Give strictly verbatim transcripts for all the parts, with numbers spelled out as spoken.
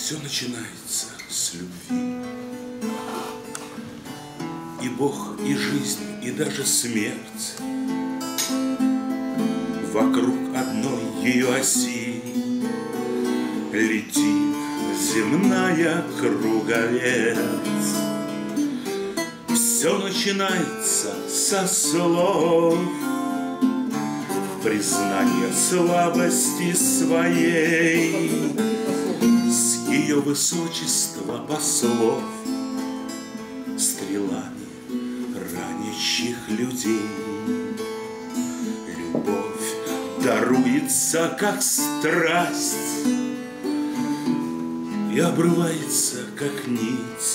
Все начинается с любви. И Бог, и жизнь, и даже смерть вокруг одной ее оси летит земная круговерть. Все начинается со слов, признание слабости своей, с ее высочества послов, стрелами ранящих людей. Любовь даруется, как страсть, и обрывается, как нить.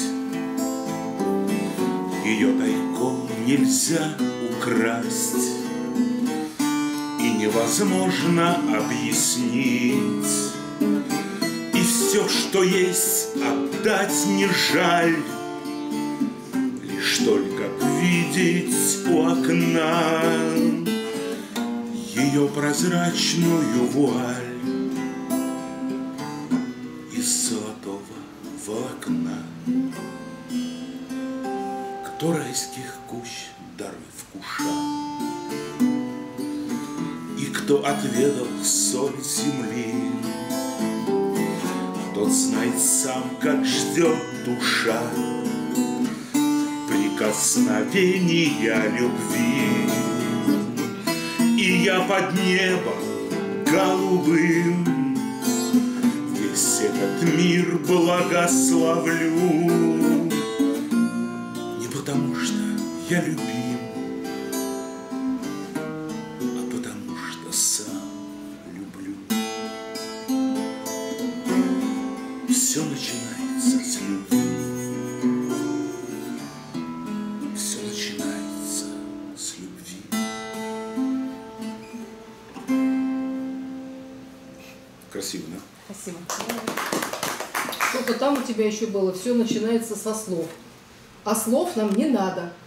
Ее тайком нельзя украсть, и невозможно объяснить. И все, что есть, отдать не жаль, лишь только видеть у окна ее прозрачную вуаль из золотого волокна. Кто райских кущ дары вкуша, и кто отведал соль земли, тот знает сам, как ждет душа прикосновения любви. И я под небом голубым весь этот мир благословлю. Не потому что я любим, а потому что сам люблю. Все начинается с любви. Все начинается с любви. Красиво, да? Спасибо. Что-то там у тебя еще было. Все начинается со слов. А слов нам не надо.